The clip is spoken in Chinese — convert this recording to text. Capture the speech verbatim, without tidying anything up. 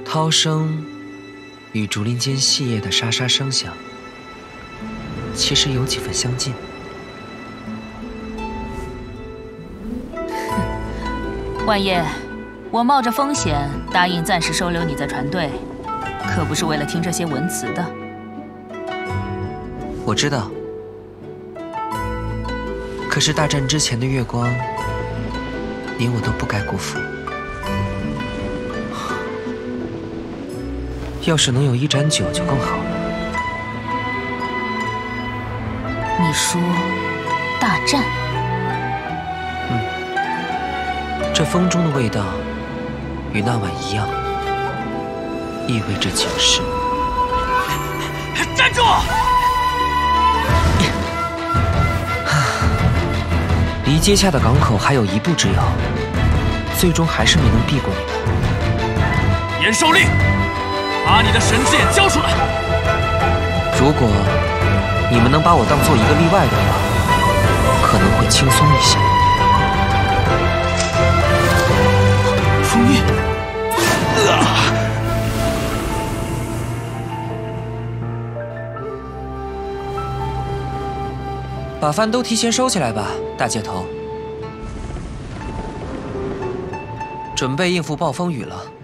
涛声与竹林间细叶的沙沙声响，其实有几分相近。 万叶，我冒着风险答应暂时收留你在船队，可不是为了听这些文词的。 我知道。 可是大战之前的月光，你我都不该辜负。要是能有一盏酒就更好了。 你说大战？ 嗯，这风中的味道与那晚一样，意味着警示。 站住！ 离接洽的港口还有一步之遥，最终还是没能避过你们。 严守令，把你的神之眼交出来！ 如果你们能把我当做一个例外的话，可能会轻松一些。 风韵，啊！ 把饭都提前收起来吧，大姐头。准备应付暴风雨了。